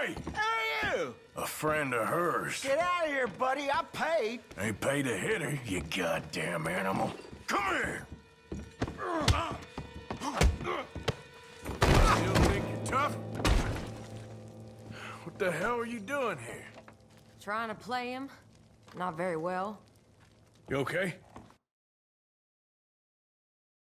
Hey! Who are you? A friend of hers. Get out of here, buddy. I paid. Ain't paid to hit her, you goddamn animal. Come here! Still think you're tough? What the hell are you doing here? Trying to play him. Not very well. You okay?